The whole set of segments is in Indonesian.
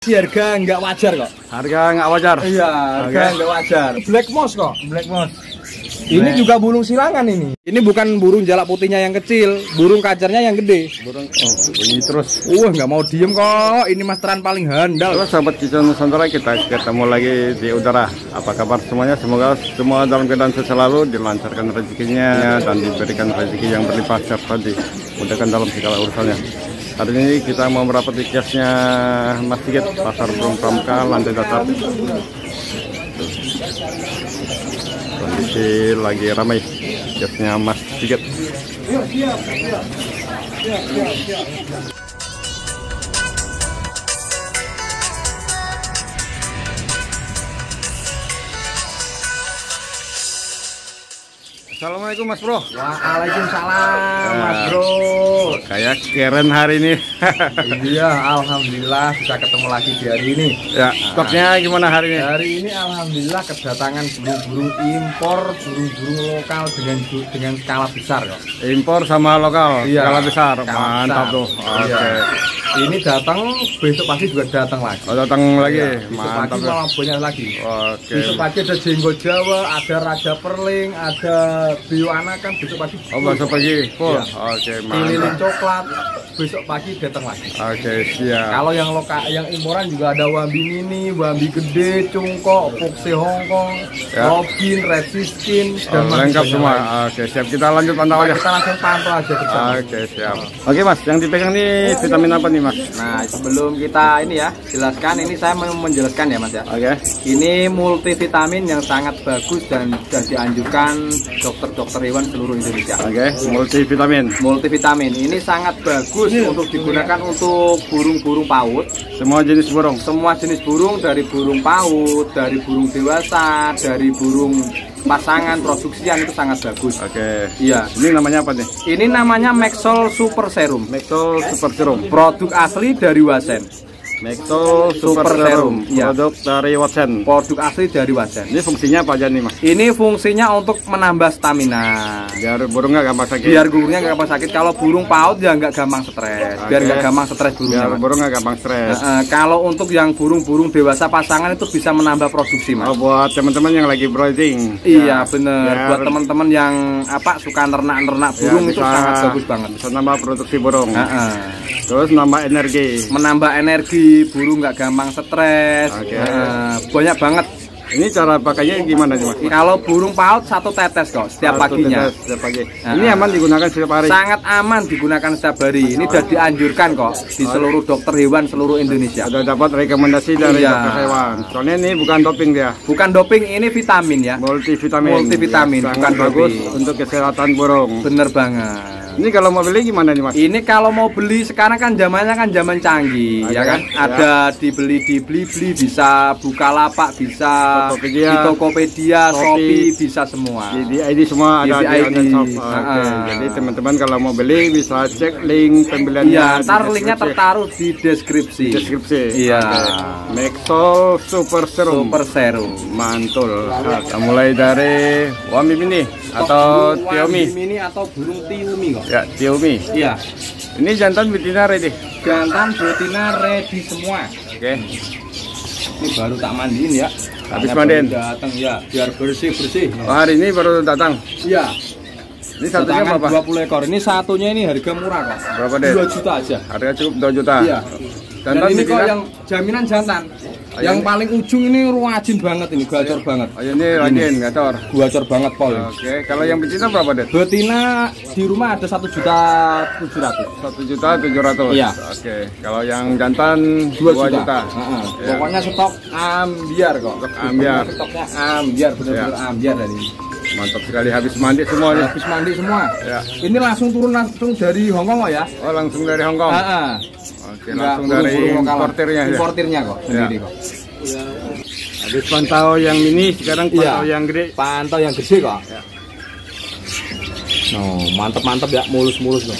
Harga nggak wajar kok. Harga nggak wajar? Iya, harga nggak wajar. Black moss kok. Black moss. Ini juga burung silangan ini. Ini bukan burung jalak putihnya yang kecil, burung kacernya yang gede. Burung, bunyi terus. Nggak mau diem kok. Ini masteran paling handal. Halo sahabat Kicau Nusantara, kita ketemu lagi di udara. Apa kabar semuanya? Semoga semua dalam keadaan sehat selalu, dilancarkan rezekinya dan diberikan rezeki yang berlimpah serta dimudahkan dalam segala urusannya. Hari ini kita mau merapat di kiosnya Mas Sigit, Pasar Burung Pramuka, lantai datar. Kondisi lagi ramai kiosnya Mas Sigit. Assalamualaikum Mas Bro. Waalaikumsalam Mas Bro. Kayak keren hari ini. Iya, alhamdulillah bisa ketemu lagi di hari ini. Ya, stoknya gimana hari ini? Hari ini alhamdulillah kedatangan burung-burung impor, burung-burung lokal dengan skala besar kok. Impor sama lokal, Iya, skala besar. skala Mantap besar. tuh. Oke. Iya. Ini datang, besok pasti juga datang lagi. Oh, datang lagi. Iya, besok Mantap. pagi malah banyak lagi. Oke. Besok pagi ada jenggot Jawa, ada Raja Perling, ada Bio Anakan, besok pagi. Oh, besok pagi full. Iya. Oke, Lilin mantap. coklat, besok pagi datang lagi. Oke, siap. Kalau yang lokal, yang imporan juga ada Wambi Mini, Wambi Gede, Cungkok, Foxy Hongkong, Ya. Robin, Red Siskin, dan masih Lengkap banyak semua. lagi. Oke, siap. Kita lanjut pantau aja. Kita langsung pantau aja ke sana. Oke, siap. Oke, Mas. Yang dipegang nih vitamin apa nih, Mas? Nah, sebelum kita ini ya jelaskan, ini saya mau menjelaskan ya Mas ya. Oke. Ini multivitamin yang sangat bagus dan sudah dianjurkan dokter-dokter hewan seluruh Indonesia. Oke, multivitamin. Multivitamin ini sangat bagus untuk digunakan untuk burung-burung paut. Semua jenis burung. Semua jenis burung, dari burung paut, dari burung dewasa, dari burung pasangan, produksian, itu sangat bagus. Oke. Iya. Ini namanya apa nih? Ini namanya Maxol Super Serum. Maxol Super Serum. Produk asli dari Wasen. Maxol Super Super Serum. Serum, iya. Produk dari Watson. Produk asli dari Wasen. Ini fungsinya apa aja nih, Mas? Ini fungsinya untuk menambah stamina. Biar burung nggak gampang sakit. Biar burungnya nggak gampang sakit. Kalau burung paut ya nggak gampang stres. Biar Oke. nggak gampang stres burungnya. Biar Mas. burung nggak gampang stres. Kalau untuk yang burung-burung dewasa pasangan itu bisa menambah produksi, Mas. Oh, buat teman-teman yang lagi breeding. Iya bener. biar- Buat teman-teman yang suka nernak burung Ya, itu bisa- sangat bagus banget. Bisa nambah produksi burung. Terus nambah energi. Menambah energi, burung nggak gampang stres. Oke. Banyak banget. Ini cara pakainya gimana nih, Mas? Kalau burung paut 1 tetes kok setiap Satu paginya. tetes setiap pagi. Ini aman digunakan setiap hari. Sangat aman digunakan setiap hari. Ini sudah dianjurkan kok di seluruh dokter hewan seluruh Indonesia. Ada dapat rekomendasi dari Iya. dokter hewan. Soalnya ini bukan doping dia. Bukan doping, ini vitamin ya. Multivitamin. Multivitamin, Ya, bukan sangat bagus doping. untuk kesehatan burung. Bener banget. Ini kalau mau beli gimana nih, Mas? Ini kalau mau beli sekarang kan zamannya kan zaman canggih, Oke, ya kan? ya. Ada dibeli di Blibli, bisa Bukalapak, bisa Tokopedia, di Tokopedia, Shopee, Shopee, bisa semua. Di ID semua ada di ID. online shop. Oke. Jadi teman-teman kalau mau beli bisa cek link pembeliannya. Iya, di ntar linknya deskripsi. tertaruh di deskripsi. Deskripsi. Iya. Oke. Maxol Super Serum. Super Serum. Mantul. Nah, kita mulai dari Wambi Mini atau Xiaomi. Ini atau burung Tiumi kok. Ya, Xiaomi. Iya. Ini jantan betina ready. Jantan betina ready semua. Oke. Ini baru tak mandiin ya. Habis Karena mandiin? baru datang ya, biar bersih-bersih. Oh, hari ini baru datang. Iya. Ini satunya Datangan berapa? 20 ekor. Ini satunya ini harga murah kok. Berapa deh? 2 juta aja. Harga cukup 2 juta. Iya. Dan Jantan ini kok betina? yang jaminan jantan. Oh, Yang ini- paling ujung ini rajin banget ini, gacor banget. Oh, ini rajin, gacor. Gacor banget pol. Oke, kalau yang betina berapa deh? Betina di rumah ada 1.700.000. 1.700.000. Iya. Oke, kalau yang jantan 2 2 juta. juta. Heeh. Iya. Pokoknya stok ambiar kok. ambiar. Stoknya ambiar, benar-benar Iya. ambiar dari. Mantap sekali, habis mandi semua nih. Habis mandi semua. Ya. Ini langsung turun langsung dari Hongkong kok ya. Oh, langsung dari Hong Kong. Heeh. Oke, Nggak langsung dari burung-burung lokalan. importirnya ya. Importirnya kok sendiri Ya. kok. Habis pantau yang mini, sekarang pantau Iya. yang gede. Pantau yang gede kok. Ya. No, mantep-mantep ya, mulus-mulus loh.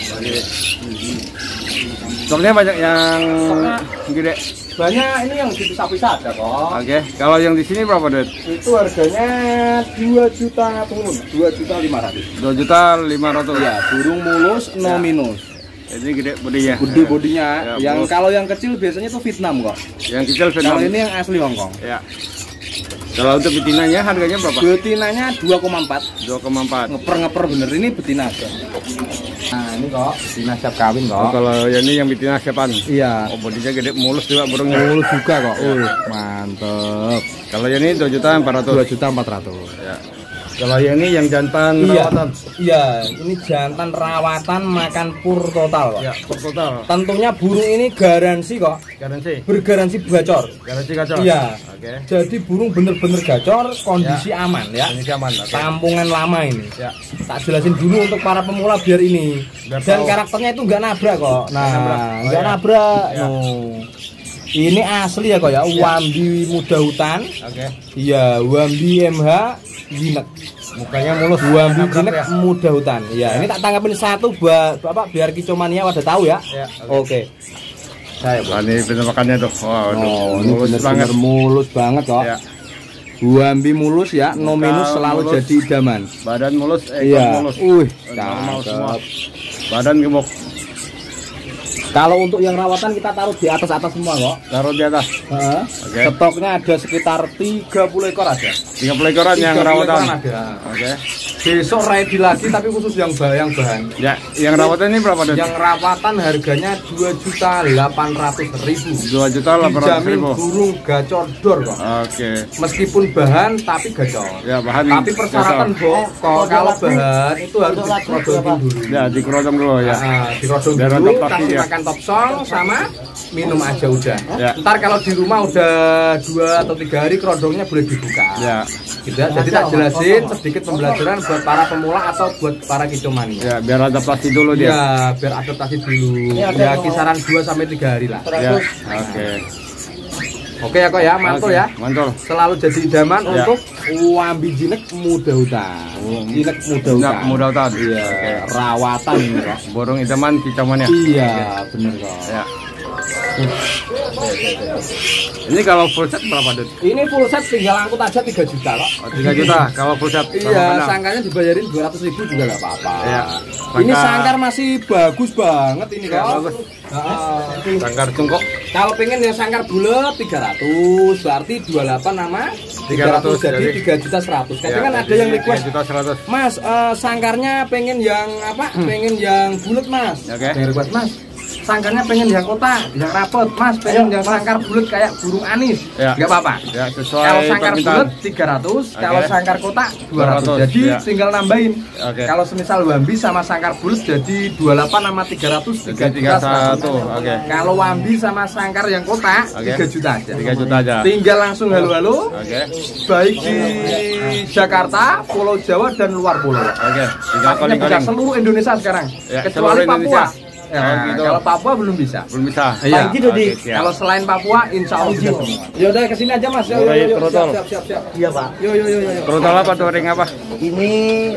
Stoknya banyak yang Stoknya gede. banyak, ini yang dipisah-pisah ada kok. Oke, kalau yang di sini berapa, Det? Itu harganya 2 juta turun, 2.500.000. 2.500.000. Ya, burung mulus no minus. Ini gede bodinya. Gede bodinya. Ya, yang kalau yang kecil biasanya tuh Vietnam kok. Yang kecil Vietnam. Kalau ini yang asli Hongkong. Ya. Kalau untuk betinanya harganya berapa? Betinanya 2,4. 2,4. Ngeper bener, ini betina aja. Nah ini kok betina siap kawin kok. Oh, kalau ini yang betina siapaan? Iya. Oh, bodinya gede, mulus juga burungnya. Mulus juga kok. Mantep. Kalau yang ini 2.400.000. 2.400.000. Ya. Kalau yang ini yang jantan rawatan. Iya, ini jantan rawatan makan pur total kok. Ya, pur total. Tentunya burung ini garansi kok. Garansi. Bergaransi gacor. Garansi gacor. Iya. Oke. Jadi burung bener-bener gacor, kondisi aman ya. Kondisi aman. Okay. Tampungan lama ini. Ya. Tak jelasin dulu untuk para pemula biar ini. Biar Dan tahu. karakternya itu nggak nabrak kok. Nah, nggak ya. nabrak. Ya. No. Ini asli ya kok ya. Wambi muda hutan. Oke. Iya, Wambi MH jinek. Mukanya mulus. Wambi Nabrak jinek ya? muda hutan. Iya, ini tak tanggapin satu buat Bapak biar kicomania pada tahu ya. Ya, Oke. Saya Wah, ini penampakannya tuh. Wow, ini mulus banget. bener-bener mulus banget kok. Ya. Wambi mulus ya, no Muka minus selalu mulus. jadi idaman. Badan mulus, ekor Iya. mulus. Normal semua. Cakep. Badan gemuk. Kalau untuk yang rawatan kita taruh di atas semua kok. Taruh di atas. Oke. Stoknya ada sekitar 30 ekor aja. 30 ekoran yang 30 rawatan. ekoran ada. Oke. Besok ready lagi tapi khusus yang bahan. Ya, yang rawatan ini berapa, Dut? Yang rawatan harganya 2.800.000. 2.800.000. Dijamin burung gacor dor kok. Oke. Meskipun bahan tapi gacor. Ya, bahan. Tapi persyaratan kok kalau bahan itu harus dikerodongin dulu. Ya, dikerodong dulu ya. Dirodong Biar dulu, mantap pasti kasih ya. makan top song sama minum aja udah. Ya. Ntar kalau di rumah udah 2 atau 3 hari kerodongnya boleh dibuka. Ya. Gitu ya. Jadi tak jelasin sedikit pembelajaran buat para pemula atau buat para kicomania. Ya, biar adaptasi dulu dia. Ya, biar adaptasi dulu. Ya, kisaran 2 sampai 3 hari lah. Ya. Oke. Oke ya kok ya, mantul Oke, ya. Mantul. Selalu jadi idaman Ya. untuk Wambi jinek muda hutan. Jinek muda hutan. Jinek muda hutan. Iya, Oke. rawatan ini kok. Burung idaman kicauannya. Iya, bener kok. Ya. Ini kalau full set berapa, Dut? Ini full set tinggal angkut aja 3 juta kok. Oh, 3 juta kalau full set. sama Iya, benang. sangkarnya dibayarin 200.000 juga nggak apa-apa. Iya. Ini Sangkar- sangkar masih bagus banget ini Ya, kok. bagus. Heeh. Sangkar cungkok. Kalau pengen yang sangkar bulat 300, berarti 28 nama 300 jadi 3.100.000. Tapi kan ada yang request, 3.100.000. Mas, sangkarnya pengen yang apa? Pengen yang bulat, Mas. Oke. Yang request, Mas. Sangkarnya pengen yang kotak, yang rapet, Mas. Pengen yang sangkar bulat kayak burung anis. Ya. Nggak apa-apa. Ya, sesuai Kalau sangkar permintaan. bulat 300, kalau Oke. sangkar kotak 200. 200, Jadi ya. tinggal nambahin. Oke. Kalau semisal Wambi sama sangkar bulat jadi 28 sama 300, 3.100.000. Oke. Kalau Wambi sama sangkar yang kotak Oke. 3 juta aja. 3 juta aja. Tinggal langsung halo-halo. Oke. Baik di Jakarta, Pulau Jawa dan luar pulau. Oke. Tiga Artinya kali bisa seluruh Indonesia sekarang. Ya, Kecuali seluruh Indonesia. Papua. Ya, Oh, gitu. kalau Papua belum bisa. belum bisa. Iya. Oke, siap. Kalau selain Papua, insya Allah bisa semua. Yaudah kesini aja Mas. Yuk, Mulai yuk, yuk. trotol. Siap. Iya Pak, Yuk. Trotol apa tuh, ring apa? ini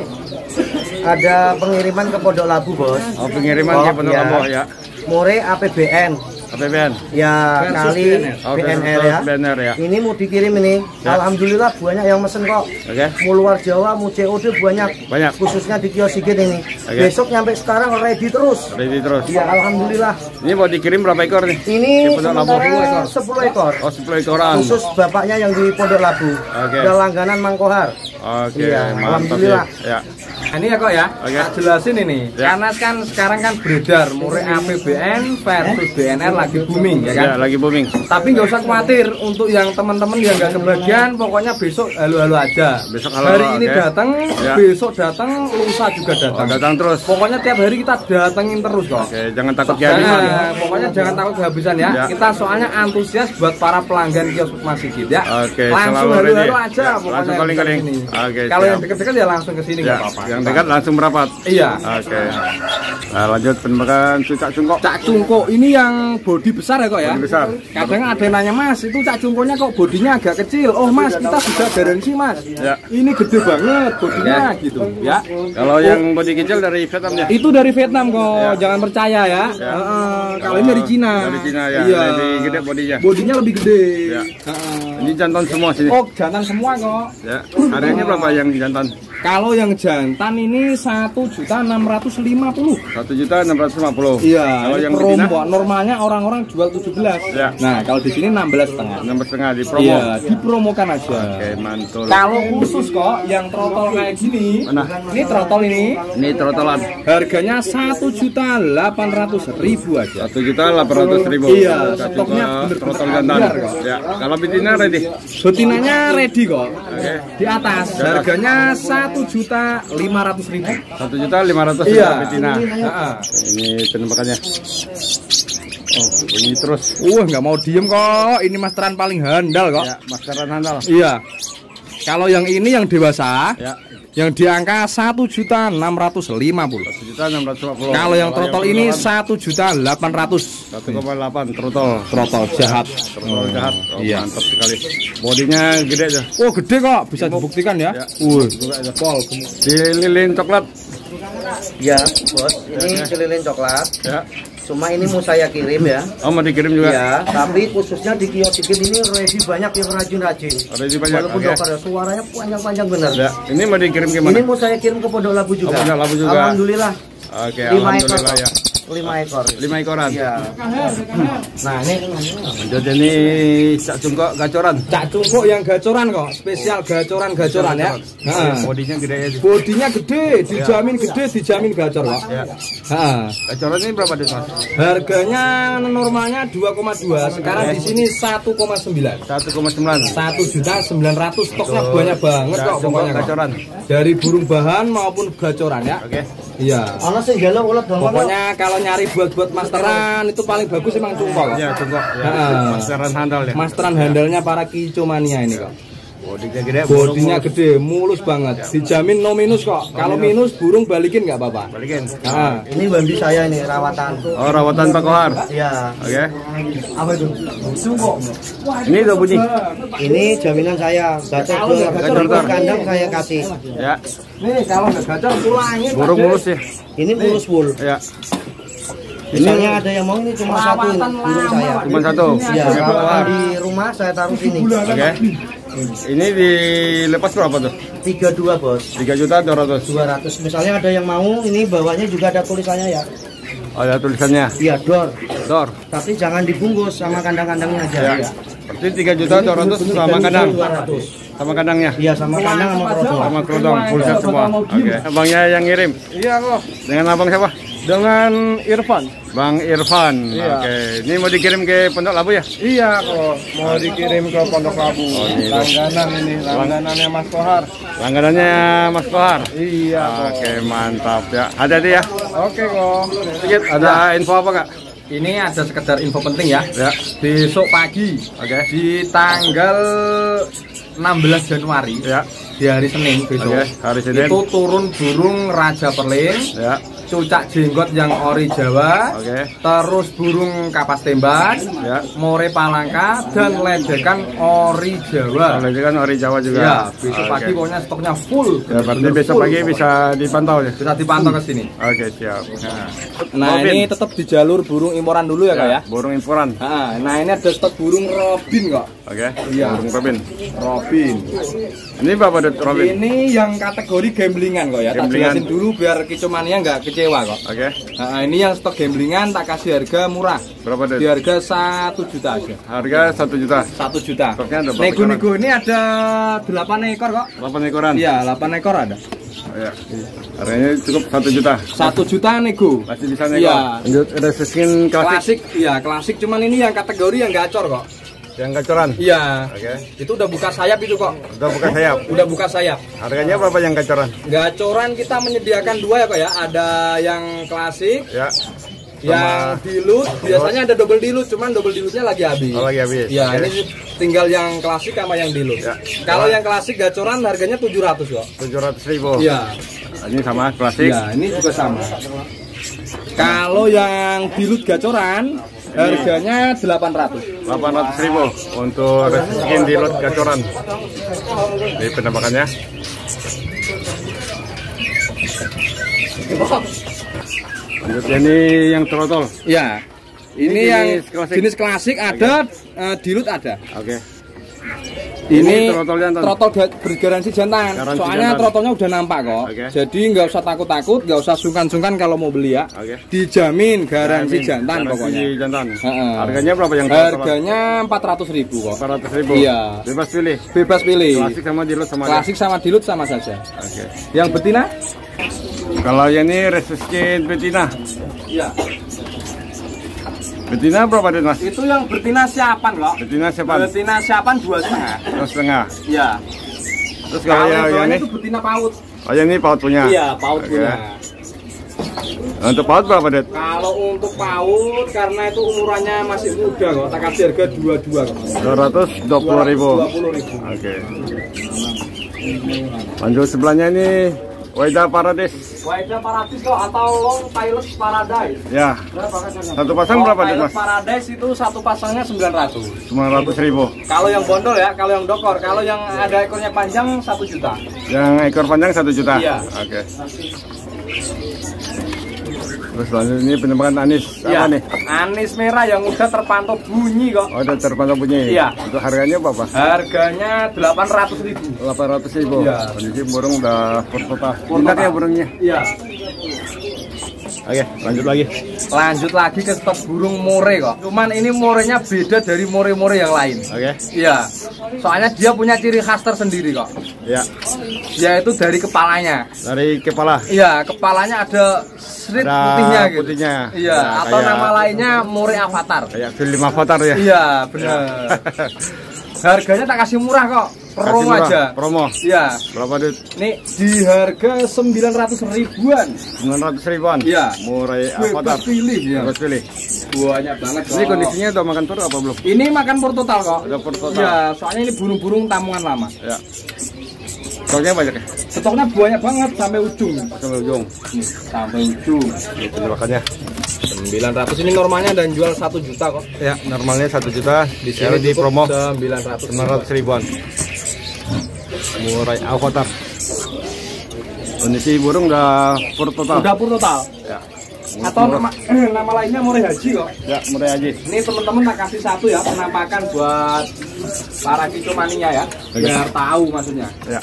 ada pengiriman ke Pondok Labu Bos. Oh, pengiriman Oh, ke Pondok iya. Labu ya. More APBN, APBN. ya Versus kali BNR. Oh, BNR ya. BNR ya. Ini mau dikirim ini. Ya. Alhamdulillah banyak yang mesen kok. Oke. Mau luar Jawa, mau COD banyak. Banyak. Khususnya di kios Sigit ini. Oke. Besok nyampe sekarang ready terus. Ready terus. Ya Alhamdulillah. Ini mau dikirim berapa ekor nih? Ini Di Pondok Labu. sementara 10 ekor. Oh, 10 ekoran. Khusus bapaknya yang di Pondok Labu. Oke. Udah langganan Mangkohar. Oke, Iya, mantap alhamdulillah. ya. Nah, ini ya kok ya, Oke. tak jelasin ini. Ya. Karena kan sekarang kan beredar Mure APBN versus BNR lagi booming ya kan. Ya, lagi booming. Tapi nggak usah khawatir untuk yang teman-teman yang nggak kebagian, pokoknya besok halo-halo aja. Besok halo-halo, Hari ini oke. datang, Ya. besok datang, lusa juga Oh, datang. datang terus. Pokoknya tiap hari kita datengin terus kok. Oke, jangan takut kehabisan. Pokoknya jangan takut kehabisan ya. Ya. Kita soalnya antusias buat para pelanggan kios Mas Sigit ya. Oke, langsung selalu ready. halo-halo aja Ya, pokoknya. langsung calling-calling. kesini. Oke, Kalau siap. yang dekat-dekat ya langsung ke sini nggak Ya, apa-apa. yang dekat langsung merapat. Iya. Oke. Nah, lanjut penembakan cucak cungkok. Cak Cungko ini yang body besar ya kok ya? Bodi besar. Kadang ada yang nanya Mas, itu Cak Cungkonya kok bodinya agak kecil. Oh Mas, kita sudah garansi Mas. Ya. Ini gede banget bodinya gitu ya. Kalau yang bodi kecil dari Vietnam ya. Itu dari Vietnam kok, Ya. jangan percaya ya. Ya. Kalau ini dari Cina. Dari Cina ya. Iya. Lebih gede bodinya. Bodinya lebih gede. Ya. Heeh. Ini jantan semua sini. Oh, jantan semua kok. Ya. Harganya berapa yang jantan? Kalau yang jantan jantan ini 1.650.000. 1.650.000. Iya, Kalau yang promo betina? normalnya orang-orang jual 17. Ya. Nah, kalau di sini 16,5. 6,5 di promo. Iya, dipromokan aja. Oke, mantul. Kalau khusus kok yang trotol kayak gini, Mana? ini trotol ini Ini trotolan. harganya 1.800.000 aja. 1.800.000. Iya, Satu stoknya ke bener-bener trotol jantan. biar kok. Ya, kalau betina ready. Betinanya ready kok. Oke. Di atas harganya 1.500.000. 1.500.000 Iya. betina. Heeh. Ini penembakannya. Oh, bunyi terus. Nggak mau diem kok. Ini masteran paling handal kok. Ya, masteran handal. Iya. Kalau yang ini yang dewasa, Ya, yang di angka 1.650.000. 1.650. Kalau yang trotol ini 1.800.000. 1,8 trotol. Trotol jahat. Trotol jahat. Oh, Iya. mantap sekali. Bodinya gede aja. Oh gede kok, bisa dibuktikan ya. Ya. Buka aja. Pol. Di lilin coklat. Ya, Bos. Ini celilin coklat. Ya. Cuma ini mau saya kirim ya. Oh, mau dikirim juga. Ya, tapi khususnya di kios dikit ini ready banyak yang rajin-rajin. Ready banyak, Walaupun oke. dokter ya, suaranya panjang-panjang bener. Ya, ini mau dikirim Ini gimana? mau saya kirim ke Pondok Labu juga. Oh, Pondok Labu juga. Alhamdulillah. Oke, 5 ekor. alhamdulillah ya. 5 ekor. 5 ekoran. Iya. Nah, ini Lanjut ini cak cungkok gacoran. Cak cungkuk yang gacoran kok, spesial gacoran-gacoran ya. Nah, Bodinya gede aja. bodinya gede, dijamin gede, dijamin gacor kok. Ya. Nah, Gacoran ini berapa deh, Mas? harganya normalnya 2,2, sekarang di sini 1,9. 1,9. 1.900.000, stoknya banyak banget kok pokoknya kok. gacoran. Dari burung bahan maupun gacoran ya. Oke. Iya. ana sing galak ulet dong. Pokoknya kalau nyari buat masteran itu paling bagus emang cungkok kok. Ya, cungkok. Ya. Heeh. Masteran handal ya. Masteran handalnya para kicomania ini kok. Bodinya gede. Bodinya gede, mulus banget. Dijamin no minus kok. Kalau minus burung balikin nggak apa-apa. Balikin. Nah, Ini bambi saya ini rawatan. Oh, rawatan Pak Kohar. Iya. Oke. Apa itu? Ini udah bunyi. Ini jaminan saya. Gacor Gacor. kandang saya kasih. Ya. nih kalau nggak gacor pulangin. Burung mulus ya. Ini mulus full. Ya. Misalnya ada yang mau ini cuma satu ini, burung saya. Cuma satu. Ya, Punya Pak kalau Kohar. di rumah saya taruh sini. Oke. Ini dilepas berapa tuh? 32 bos. 3.200.000. 200. Misalnya ada yang mau, ini bawahnya juga ada tulisannya ya. Oh, ada tulisannya. Iya, door. Dor. Tapi jangan dibungkus sama kandang-kandangnya aja Ya. ya. Berarti 3.200.000 sama kandang. 200. Sama kandangnya. Iya, sama kandang sama kerodong. Sama kerudung full set semua. Oke. Abangnya yang ngirim. Iya kok. Dengan abang siapa? Dengan Irfan. Bang Irfan. Iya. Oke. Ini mau dikirim ke Pondok Labu ya? Iya kok. Mau dikirim ke Pondok Labu. ini. Langganan ini, langganannya Mas Kohar. Langganannya Mas Kohar. Iya kok. Oke, mantap ya. Hati-hati ya. Oke kok. Sedikit ada info apa Kak? Ini ada sekedar info penting ya. Ya. Besok pagi, Oke. di tanggal 16 Januari, Ya. di hari Senin besok, Oke, hari Senin. itu turun burung Raja Perling, Ya. cucak jenggot yang ori Jawa, Oke. terus burung kapas tembak, Ya. more palangka, dan ledekan ori Jawa. Kalau itu kan ori Jawa juga. Ya, besok Oke. pagi pokoknya stoknya full. Ya, berarti bener-bener besok full. pagi bisa dipantau ya. Bisa dipantau ke sini. Oke, siap. Nah, Robin. ini tetap di jalur burung imporan dulu ya, Kak ya. Burung imporan. Nah, ini ada stok burung Robin kok. Oke. Iya. Burung Robin. Robin. Ini berapa Dut Robin? Ini yang kategori gamblingan kok ya. Tak Gamblingan. jelasin dulu biar kicomania nggak kecewa kok. Oke. Nah, ini yang stok gamblingan tak kasih harga murah. Berapa Dut? Di harga 1 juta aja. Harga 1 juta. 1 juta. Stoknya ada berapa Nego-nego ini ada 8 ekor kok. 8 ekoran. Iya, 8 ekor ada. Ya. Harganya cukup 1 juta. 1 juta nego. Masih bisa nego. Iya. Lanjut ada skin klasik Klasik, iya klasik. Cuman ini yang kategori yang gacor kok. yang gacoran. Iya. Oke. Itu udah buka sayap itu kok. Udah buka sayap. Udah buka sayap. Harganya berapa yang gacoran? Gacoran kita menyediakan 2 ya kok ya. Ada yang klasik, Ya. yang dilut. Biasanya ada double dilut, cuman double dilutnya lagi habis. Oh, lagi habis. Ya, Oke. ini tinggal yang klasik sama yang dilut. Ya. Kalau yang klasik gacoran harganya 700 kok. 700.000. Iya. Ini sama klasik. Iya, ini juga sama. Kalau yang dilut gacoran harganya 800. 800.000 untuk skin di lot gacoran. Ini penampakannya. Lanjut ini yang trotol. Ya. Ini Ini yang jenis klasik. jenis klasik ada, dilut ada. Oke. Ini trotol bergaransi jantan. Garansi Soalnya jantan. trotolnya udah nampak kok. Oke. Jadi nggak usah takut-takut, nggak usah sungkan-sungkan kalau mau beli ya. Oke. Dijamin garansi jantan Garansi pokoknya. jantan. Heeh. Harganya berapa yang trotol? Harganya 400.000 kok. 400.000. Iya. Bebas pilih. Bebas pilih. Klasik sama dilut sama. Klasik sama dilut sama saja. Oke. Yang betina? Kalau yang ini resiskin betina. Iya. Betina berapa deh mas? Itu yang betina siapan kok. Betina siapa? Betina siapan 2,5. 2,5. Iya. Terus kalau yang ini? itu betina paut. Oh yang ini paut punya. Iya, paut Oke. punya. Untuk paut berapa det? Kalau untuk paut karena itu umurannya masih muda kok, tak kasih harga 22 kok. 220.000. 20.000. Oke. Lanjut sebelahnya ini Weda Paradise. Wajah Paradise kok atau Long Pilot Paradise. Ya. Berapa kan? Satu pasang berapa deh Pilot mas? Paradise itu satu pasangnya 900. 900.000. Kalau yang bondol ya, kalau yang dokor, kalau yang ada ekornya panjang 1 juta. Yang ekor panjang 1 juta. Iya. Oke. Terus lanjut ini penembakan anis Iya. apa nih? Anis merah yang udah terpantau bunyi kok. Oh udah terpantau bunyi. Iya. Untuk harganya berapa? Harganya 800.000. 800.000. Iya. Kondisi burung udah purtota. Purtota. Pintar ya burungnya. Iya. Oke, lanjut lagi. Lanjut lagi ke stok burung more kok. Cuman ini morenya beda dari more-more yang lain. Oke. Iya. Soalnya dia punya ciri khas tersendiri kok. Ya. Yaitu dari kepalanya. Dari kepala. Iya, kepalanya ada srit Ada putihnya gitu. putihnya. Iya, Ya, atau kayak- nama lainnya more avatar. Kayak film Avatar ya. Iya, benar. Harganya tak kasih murah kok. Kasih Promo murah. aja. Promo. Iya. Berapa duit? Ini di harga 900 ribuan. 900.000-an. Iya. Murai Avatar. Bebas pilih ya. Bebas pilih. Banyak banget. Ini kok. kondisinya udah makan pur apa belum? Ini makan pur total kok. Udah pur total. Iya, soalnya ini burung-burung tamungan lama. Ya. Stoknya banyak ya? Stoknya banyak banget sampai ujung. Sampai ujung. Nih, sampai ujung. Ini penembakannya. 900 ini normalnya dan jual 1 juta kok. Ya, normalnya 1 juta. Di sini di cukup promo 900. 900.000-an. Murai Avatar. Kondisi burung udah pur total. Udah pur total. Ya. Atau nama lainnya More Haji kok. Ya, murai aja. Ini teman-teman tak kasih satu ya penampakan buat para kicomania ya. Oke. Biar tahu maksudnya. Ya.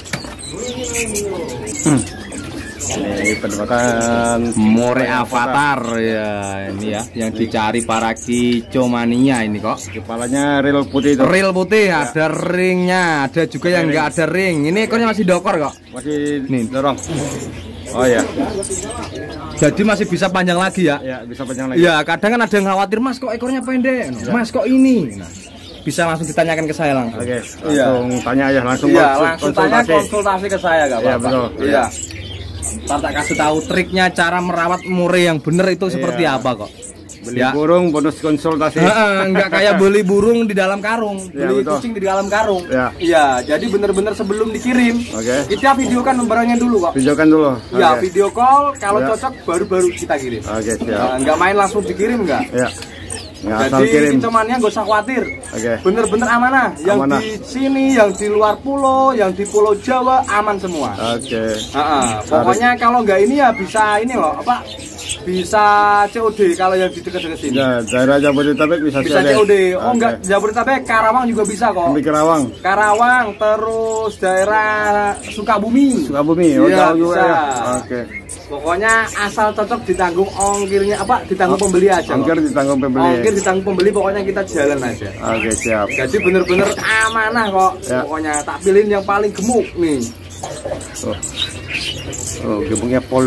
Ini penembakan More Avatar ya, ini ya yang dicari para kicomania ini kok. kepalanya real putih itu. Real putih, ada ringnya, ada juga yang nggak ada ring. Ini ekornya masih dokor kok. Masih Nih. dorong. Oh ya. Jadi masih bisa panjang lagi ya. Ya, bisa panjang lagi. Iya, kadang kan ada yang khawatir, Mas kok ekornya pendek, Mas kok ini. Nah, bisa langsung ditanyakan ke saya langsung. Oke, Iya. langsung tanya aja, langsung Iya, langsung tanya konsultasi. konsultasi ke saya gak Iya, apa-apa. betul. Iya. Ntar tak kasih tahu triknya cara merawat more yang bener itu seperti Iya. apa kok. Beli Ya. burung bonus konsultasi. Enggak kayak beli burung di dalam karung, Iya, beli betul. kucing di dalam karung. Iya. Iya, jadi bener-bener sebelum dikirim, Oke. kita videokan barangnya dulu kok. Videokan dulu. Iya, Oke. video call kalau Ya. cocok baru-baru kita kirim. Oke, siap. Enggak main langsung dikirim enggak. Ya. Nggak asal Jadi kirim. kicomania nggak usah khawatir. Oke. Bener-bener amanah. Yang Amanah. di sini, yang di luar pulau, yang di Pulau Jawa aman semua. Oke. Pokoknya kalau nggak ini ya bisa ini loh apa? Bisa COD kalau yang di dekat-dekat sini. Ya, daerah Jabodetabek bisa Bisa COD. COD. Oh Oke. enggak, Jabodetabek, Karawang juga bisa kok. Di Kerawang, Karawang, terus daerah Sukabumi. Sukabumi. Oh, Iya, jauh juga bisa. ya. Oke. Pokoknya asal cocok ditanggung ongkirnya apa? Ditanggung pembeli aja. kok. Ongkir ditanggung pembeli. Ongkir ditanggung pembeli, pokoknya kita jalan aja. Oke, siap. Jadi bener-bener amanah kok. Ya. Pokoknya tak pilihin yang paling gemuk nih. Oh, oh gebungnya pol.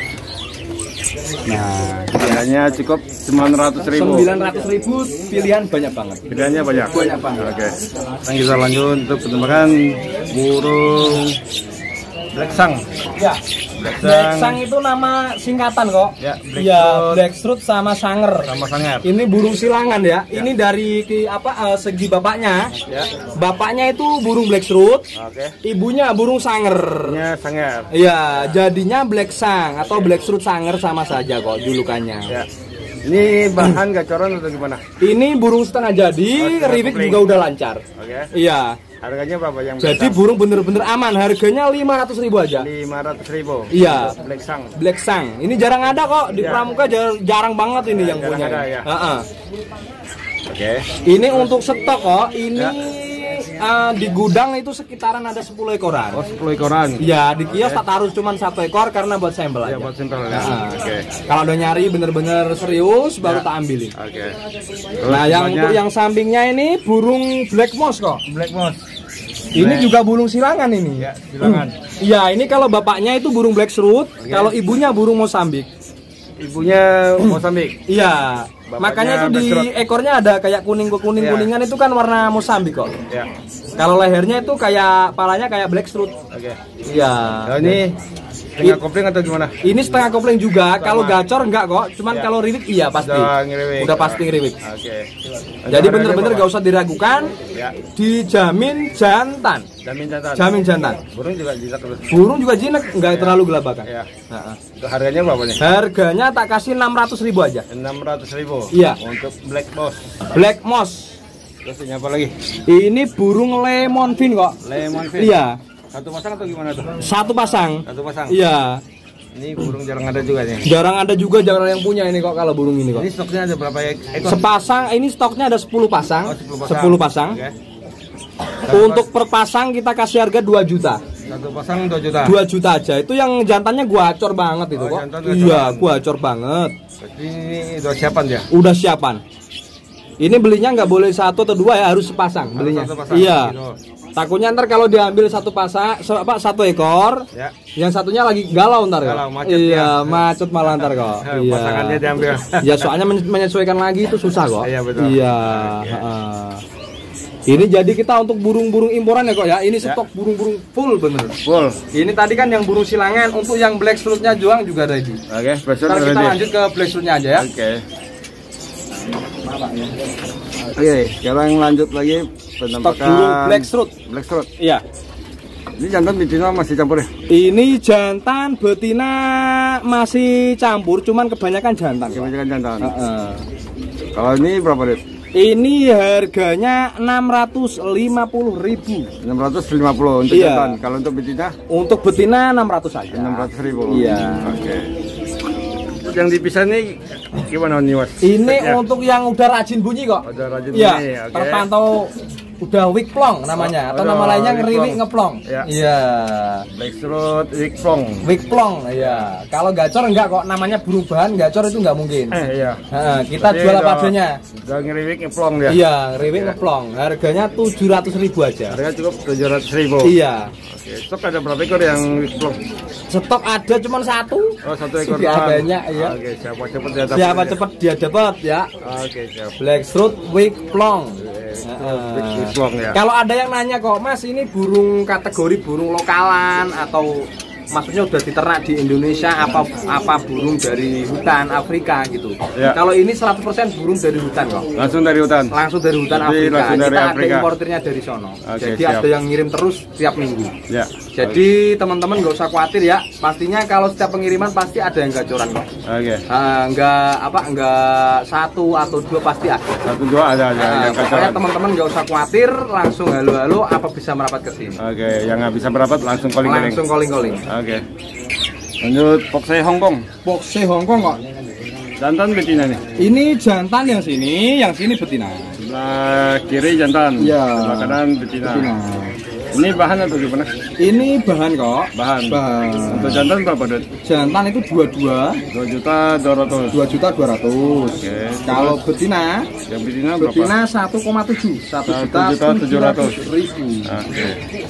Nah, Harganya cukup 900.000. 900.000 pilihan banyak banget. Pilihannya banyak. Banyak banget. Oke. Sekarang kita lanjut untuk penembakan burung Black Sang. Ya. Black Sang itu nama singkatan kok. Ya, Black Strut sama Sanger. sama sangat. Ini burung silangan ya. Ini dari segi bapaknya. Ya. Bapaknya itu burung Black Strut, Oke. ibunya burung Sanger. Ini sangat. Iya, jadinya Black Sang atau Black Strut Sanger sama saja kok julukannya. Ya. Ini bahan gacoran atau gimana? Ini burung setengah jadi, Oh, setengah riwik kopling. juga udah lancar. Oke. Iya. Harganya berapa yang Jadi burung bener-bener aman, harganya 500.000 aja. 500.000. Iya. Black Sang. Black Sang. Ini jarang ada kok di Iya. Pramuka, jarang banget ini yang jarang punya. ada, ya. Heeh. Oke. Ini untuk stok kok. Ini di gudang itu sekitaran ada 10 ekoran. Oh, 10 ekoran. Ya, di kios tak taruh cuma 1 ekor karena buat sampel aja. Ya, buat sampel ya. Oke. Kalau udah nyari bener-bener serius baru tak ambilin. Oke. Nah, yang untuk yang sampingnya ini burung black moss kok. Black moss. Ini juga burung silangan ini. Ya, silangan. Iya, ini kalau bapaknya itu burung black throat, kalau ibunya burung Mozambik. Ibunya Mozambik. Iya. Makanya itu di ekornya ada kayak kuningan itu kan warna Mozambik kok. Ya. Kalau lehernya itu kayak palanya kayak black throat. Oke. Iya. Nah, ini setengah kopling atau gimana? Ini setengah kopling juga. Kalau gacor enggak kok. Cuman kalau riwik iya pasti. Udah pasti riwik. Oke. Jadi bener-bener gak usah diragukan. Ya. Dijamin jantan. Jamin jantan. Jamin jantan. Burung juga jinak terus. Burung juga jinak, enggak terlalu gelabakan. Ya. Heeh. Harganya berapa nih? Harganya tak kasih 600.000 aja. 600.000. Iya. Untuk black moss. Black moss. Terus ini apa lagi? Ini burung lemon fin kok. Lemon fin. Iya. Satu pasang atau gimana tuh? Satu pasang. Satu pasang. Iya. Ini burung jarang ada juga nih. Jarang ada juga, jarang yang punya ini kok kalau burung ini kok. Ini stoknya ada berapa ekor? Sepasang, ini stoknya ada 10 pasang. Oh, 10 pasang. Oke. Untuk per pasang kita kasih harga 2 juta. Satu pasang 2 juta. 2 juta aja. Itu yang jantannya gua acor banget itu kok. Jantan gua Iya, acor. gua acor banget. Berarti ini udah siapan dia? Udah siapan. Ini belinya nggak boleh 1 atau 2 ya, harus sepasang belinya. Satu pasang. Iya. Gitu. Takutnya ntar kalau diambil satu pasang, satu ekor, Ya. yang satunya lagi galau ntar kok. Galau, macet iya, ya. macet malah ntar kok. Iya. Pasangannya diambil. Ya soalnya menyesuaikan lagi itu susah kok. Iya, betul. Iya. Oke. heeh. Ini jadi kita untuk burung-burung imporan ya kok ya. Ini stok burung-burung full bener. Full. Ini tadi kan yang burung silangan, untuk yang black throat-nya juang juga ready. Oke, besok Ntar kita ready. lanjut ke black throat-nya aja ya. Oke. Oke, sekarang lanjut lagi Stok penampakan burung black throat. Black throat. Iya. Ini jantan betina masih campur ya? Ini jantan betina masih campur, cuman kebanyakan jantan. Kebanyakan jantan. Heeh. Kalau ini berapa, Dit? Ini harganya 650.000. 650 untuk Iya. jantan. Kalau untuk betina Untuk betina 600 aja. 600.000. Iya. Oke. Terus yang dipisah nih gimana nih, Mas? Ini Setnya? untuk yang udah rajin bunyi kok. Udah rajin Iya, bunyi, oke. terpantau udah wig plong namanya, atau udah nama lainnya wig ngeriwik plong. ngeplong. Iya. Iya. Black throat, wig plong. Wig plong, iya. Kalau gacor enggak kok, namanya perubahan, gacor itu enggak mungkin. Iya. Heeh, kita Berarti jual apa udah- adanya. Udah ngeriwik ngeplong dia. Iya, ngeriwik ngeplong. Harganya 700.000 aja. Harga cukup 700.000. Iya. Oke, stok ada berapa ekor yang wig plong? Stok ada cuma 1. Oh, 1 ekor Tidak doang. banyak, iya. Oke, siapa cepat dia dapat. Siapa cepat dia dapat ya. Oke, siap. Black throat wig plong. Wig plong ya. Kalau ada yang nanya kok, Mas, ini burung kategori burung lokalan atau maksudnya udah diternak di Indonesia apa burung dari hutan Afrika gitu. Ya. Kalau ini 100% burung dari hutan kok. Langsung dari hutan. Langsung dari hutan Jadi Afrika. langsung dari Kita Afrika. ada importernya dari sono. Oke, Jadi siap. ada yang ngirim terus tiap minggu. Ya. Jadi teman-teman nggak usah khawatir ya. Pastinya kalau setiap pengiriman pasti ada yang gacoran kok. Oke. Nggak 1 atau 2 pasti ada. 1 2 ada yang Pokoknya kacaran. teman-teman nggak usah khawatir, langsung halo-halo apa bisa merapat ke sini. Oke, yang nggak bisa merapat langsung calling. Langsung calling-calling. Oke. Lanjut Foxy Hongkong. Boxe Hongkong kok. Jantan betina nih. Ini jantan yang sini betina. Sebelah kiri jantan. Iya. Sebelah kanan betina. Ini bahan atau gimana? Ini bahan kok. Bahan. Bahan. Untuk jantan berapa, Dut? Jantan itu 22, 2.200.000. 2.200.000. Oke. Kalau betina, Yang betina berapa? betina 1,7. 1.700.000. Oke.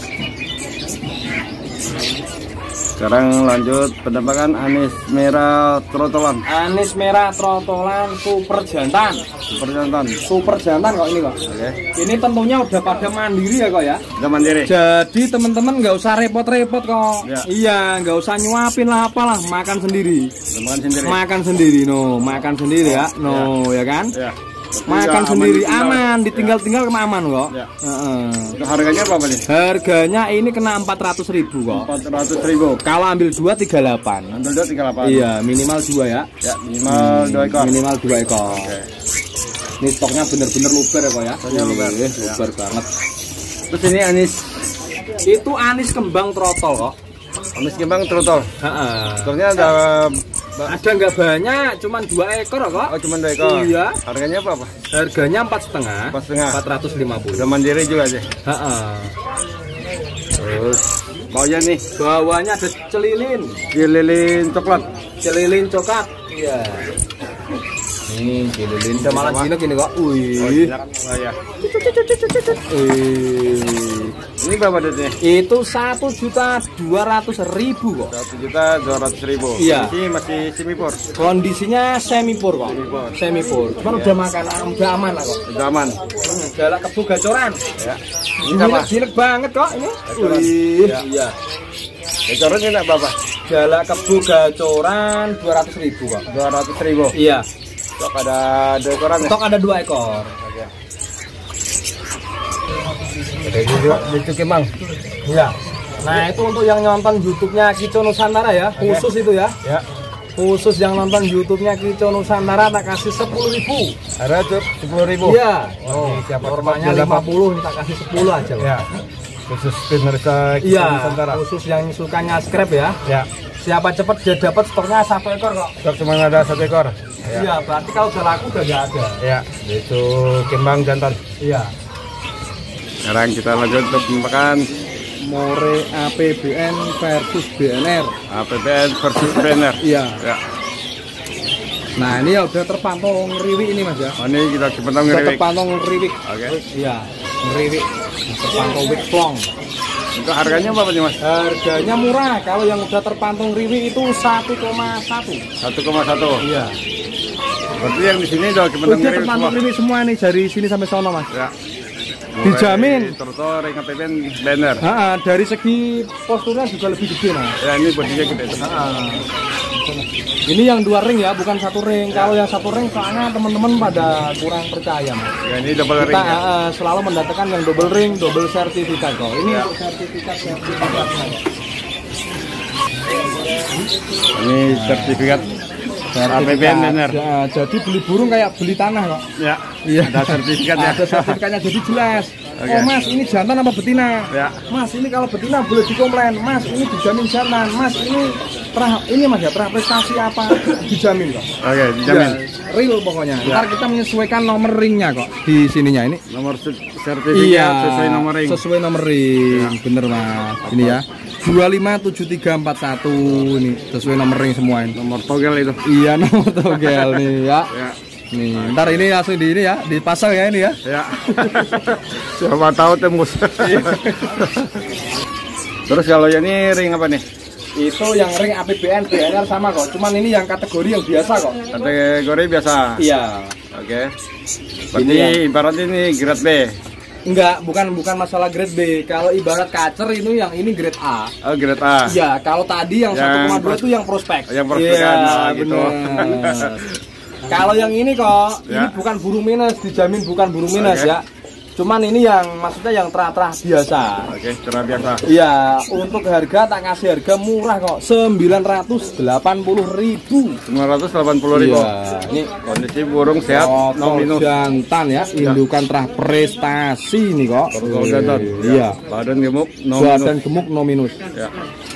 Sekarang lanjut penampakan anis merah trotolan. Anis merah trotolan super jantan. Super jantan. Super jantan kok ini kok. Oke. Ini tentunya udah pada mandiri ya kok ya. Udah mandiri. Jadi teman-teman nggak usah repot-repot kok. Ya. Iya, nggak usah nyuapin lah apalah, makan sendiri. Udah makan sendiri. Makan sendiri, no, makan sendiri ya, no, ya kan? Ya. Makan Aman sendiri ditinggal. aman, ditinggal-tinggal aman kok. Ya. Heeh. Itu harganya berapa nih? Harganya ini kena 400.000 kok. 400.000. Kalau ambil 2 38. Ambil 2 38. Iya, minimal 2 ya. Ya, minimal 2 ekor. Minimal 2 ekor. Oke. Ini stoknya bener-bener luber ya kok ya. Stoknya luber. Wih, luber banget. Terus ini anis Itu anis kembang trotol kok. kembang trotol. Heeh. Stoknya ada Ada nggak banyak, cuman 2 ekor kok. Oh, cuma 2 ekor. Iya. Harganya apa? Harganya 4,5. 4,5. 450. Udah mandiri juga aja. Heeh. Terus bawahnya nih, Bawahnya ada celilin. lilin coklat. Celilin coklat. Iya. Nih, celilin udah malah jinak ini kok. Oh, Wih. oh ya. Wih. Ini berapa duitnya? Itu 1.200.000 kok. 1.200.000. Iya. Ini masih semipur. Kondisinya semipur kok. Semipur. Cuman udah makan, udah aman lah kok. Udah aman. Galak kebo gacoran. Ya. Ini apa? Jinak banget kok ini. Gacoran. Wih. Ya. Iya. Gacoran ini berapa? Galak kebo gacoran 200.000 kok. 200.000. Iya. Stok ada 2 ekoran ya? Stok ada 2 ekor. Oke. Itu Kemang. Iya. Nah, itu untuk yang nonton YouTube-nya Kicau Nusantara ya, khusus itu ya. Ya. Khusus yang nonton YouTube-nya Kicau Nusantara tak kasih 10.000. Ada tuh 10.000. Iya. Oh, siapa Normalnya 50, kita kasih 10 aja. Loh. Ya. Khusus pemirsa Iya, Nusantara. khusus yang sukanya scrap ya. Ya. Siapa cepat dia dapat stoknya 1 ekor kok. Stok cuma ada 1 ekor. Ya. Iya, berarti kalau udah laku udah nggak ada. Ya, itu kembang jantan. Iya. Sekarang kita lanjut untuk makan More APBN versus BNR. APBN versus BNR. Iya. Ya. Nah, ini ya udah terpantau ngeriwik ini Mas ya. Oh, ini kita simpan Udah ngeriwik. terpantau ngeriwik. Oke. Iya, ngeriwik. Terpantau wik plong. Untuk harganya berapa nih, Mas? Harganya murah. Kalau yang udah terpantau ngeriwik itu 1,1. 1,1. Iya. Berarti yang di sini udah simpan Udah ngeriwik terpantau semua. ngeriwik semua nih dari sini sampai sono Mas. Ya. Dijamin. Trotor, ring APBN, BNR. Dari segi posturnya juga lebih gede Mas. Ya, ini bodinya gede itu. Ini yang 2 ring ya, bukan 1 ring. Kalau yang 1 ring soalnya teman-teman pada kurang percaya Mas. Ya, ini double ring. Kita Ya. selalu mendatangkan yang double ring, double sertifikat kok. Ini untuk sertifikat. Ini sertifikat APBN BNR. Ya, jadi beli burung kayak beli tanah kok. Ya. Iya. Ada sertifikatnya. Ada sertifikatnya jadi jelas. Oke. Oh Mas, ini jantan apa betina? Ya. Mas, ini kalau betina boleh dikomplain. Mas, ini dijamin jantan. Mas, ini Mas ya prestasi apa dijamin kok. Oke, dijamin. Ya, real pokoknya. Ya. Ntar kita menyesuaikan nomor ringnya kok di sininya ini. Nomor sertifikat sesuai nomor ring. Sesuai nomor ring, bener Mas. Ini ya. 257341 ini sesuai nomor ring semua ini. Nomor togel itu. Iya, nomor togel nih ya. Ya. Nih, ntar ini langsung di ini ya, dipasang ya ini ya. Ya. Siapa tahu tembus. Terus kalau yang ini ring apa nih? Itu yang ring APBN BNR sama kok. Cuman ini yang kategori yang biasa kok. Kategori biasa. Iya. Oke. Berarti ibarat ini grade B. Enggak, bukan masalah grade B. Kalau ibarat kacer ini grade A. Oh, grade A. Iya, kalau tadi yang 1,2 itu yang prospek. Yang prospek Iya, kan, gitu. bener. Kalau yang ini kok, ini Ya. bukan burung minus, dijamin bukan burung minus Oke. ya. Cuman ini yang maksudnya yang terah-terah biasa. Oke, cerah biasa. Iya, untuk harga tak kasih harga murah kok, 980.000. 980.000. Iya, ini Kondisi burung sehat, no kotor minus. jantan ya, indukan terah prestasi nih kok. Kotor jantan. Iya. Badan gemuk, no Badan minus. gemuk no minus. Ya.